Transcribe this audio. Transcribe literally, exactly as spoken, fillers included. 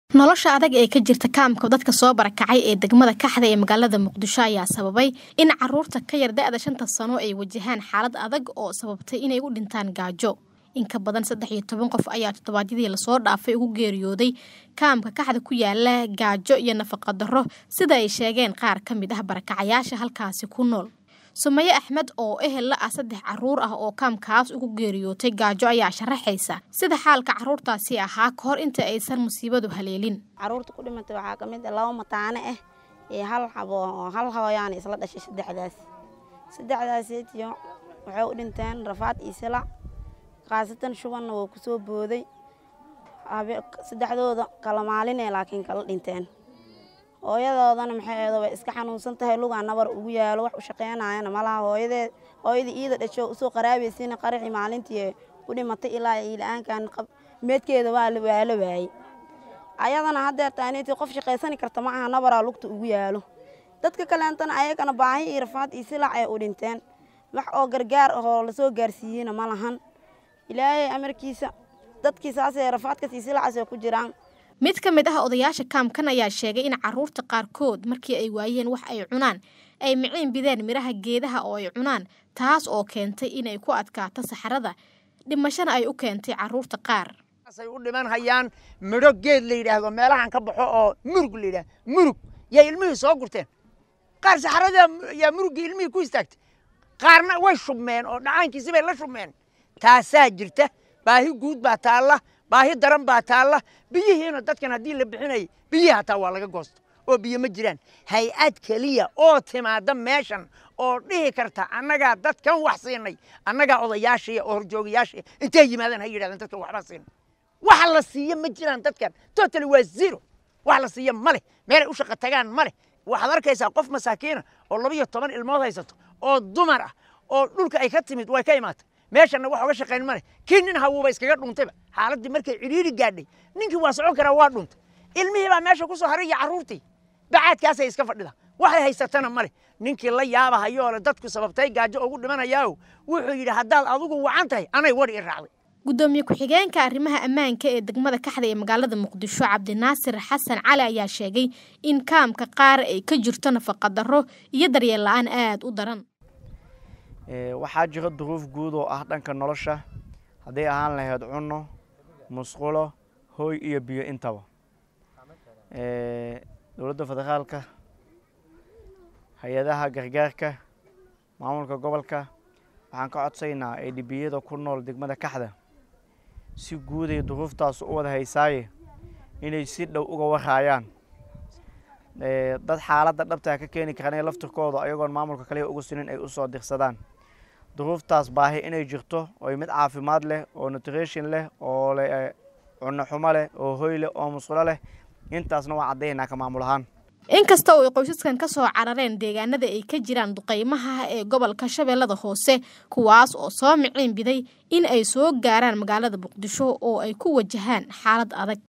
nolosha adag ee ka jirta kaamka dadka soo barakacay ee degmada Kaxda ee magaalada Muqdisho ayaa sababay in caruurta ka yar da'da shanta sano ay wajahaan xaalad adag oo sababtay inay u dhintaan gaajo. In ka badan saddex iyo toban qof ayaa toddobaadyadii la soo dhaafay ugu geeriyooday kaamka Kaxda ku yaala gaajo iyo nafaqo darro sida ay sheegeen qaar ka mid ah barakacayaasha halkaasi ku nool. Sumaye Axmed oo ehel la ah saddex caruur ah oo kaamkaas ugu geeriyootay gaajo ayaa sharaxaysa sida xaalka caruurtaasi ahaa ka hor inta aysan musiibadu haleelin. Caruurta ku dhimatay waxa ka mid ah laba mataane ah ee hal xabo hal hawayaan isla dhashay saddexdaas. Saddexdaas iyo waxay u dhinteen rafaad isla qaasatan shuban oo ku soo booday saddexdooda kala maalin ee laakiin kala dhinteen. hooyadoodana maxay eedo way iska xanuunsan tahay lugaan nabar ugu yaalo wax u shaqeynayana malaha hooyadeed hooyadii iida dhasho soo qaraabaysiina qaraxi maalintii ku dhimatay ilaa ilaankan meedkeeda waa la waalo waayay ayadana hadda taaniiti qof shaqeysan karta ma aha nabara lugta ugu yaalo dadka kale antana ayagana baahi iyo rafaad isla ay u dhinteen wax oo gargaar oo la soo gaarsiiyeen ma lahan ilaahay amarkiisa dadkiisaas ee rafaadka isla asoo ku jiraan. mid ka mid ah odayaasha kaamkan ayaa sheegay in caruurta qaarkood markii ay waayeen wax ay cunaan ay miciin bideen miraha geedaha oo ay cunaan taas oo keentay inay ku adkaato saxarada dhimashana ay u keentay caruurta qaar ay u dhiman hayaan midho geed la yiraahdo meelahan ka baxo oo murug la yiraahdo murug ya ilmihii soo gurteen qaar saxarada ya murug ilmihii ku istaagtay qaarna way shubmeen oo dhacaankiisa bay la shubmeen taasaa jirta baahi guud baa taala baahi daran baa taala biyihiina dadkan hadii la bixinay biyaha taa waa laga goosto oo biyo ma jiraan hay'ad kaliya oo timaada meeshan oo dhihi karta annaga dadkan wax siinay annaga odayaashii oo horjoogayaashii intay yimaadaan hay yiraahdaan dadka waxba siin wax la siiyo ma jiraan dadkan totally waa zero wax la siiyo male meel ay u shaqo tagaan male waxaad arkaysaa qof masaakiina oo laba iyo toban ilmood haysato oo dumar ah oo dhulka ay ka timid way ka imaatay meeshana wax uga shaqeyn male kiinin hawuba iskaga dhuntayba xaaladii markay ciriiri gaadhay ninkii waa socon karaa waa dhuntay ilmihii baa meesha ku soo haray caruurtii bacaadkaas ay iska fadhida waxay haysatana male ninkii la yaabahayo oo dadku sababtay gaajo ugu dhimanayaaw wuxuu yiri hadaad adigu wacan tahay anay war i raacday. gudoomiye ku-xigeenka arrimaha ammaanka ee degmada Kaxda ee magaalada Muqdisho Cabdinaasir Xasan Cali ayaa sheegay in kaamka qaar ay ka jirto nafaqo darro iyo daryeel la'aan aad u daran. waxaa jira duruuf guud oo ah dhanka nolosha haday ahaan lahayd cunno musqulo hooy iyo biyo intaba ee dawladda federaalka hay'adaha gargaarka maamulka gobolka waxaan ka codsaynaa ay dhibiyada ku nool degmada Kaxda si guud ay duruuftaas u wada haysaaye inay si dhow uga warayaan ee dad xaaladda dhabta ka keeni karaan laftirkooda ayagoon maamulka kale ugu sinin ay u soo dirsadaan duruuftaas baahi inay jirto oo mid caafimaad leh oo nutrition leh oo leh cunno xumo leh oo hooy leh oo musqulo leh intaasna waa cadeynaa ka maamul ahaan. inkasta oo qoysaskan ka soo carareen deegaanada ay ka jiraan duqeymaha ee gobolka Shabeellada Hoose kuwaas oo soo miciin biday in ay soo gaaraan magaalada Muqdisho oo ay ku wajahaan xaalad adag.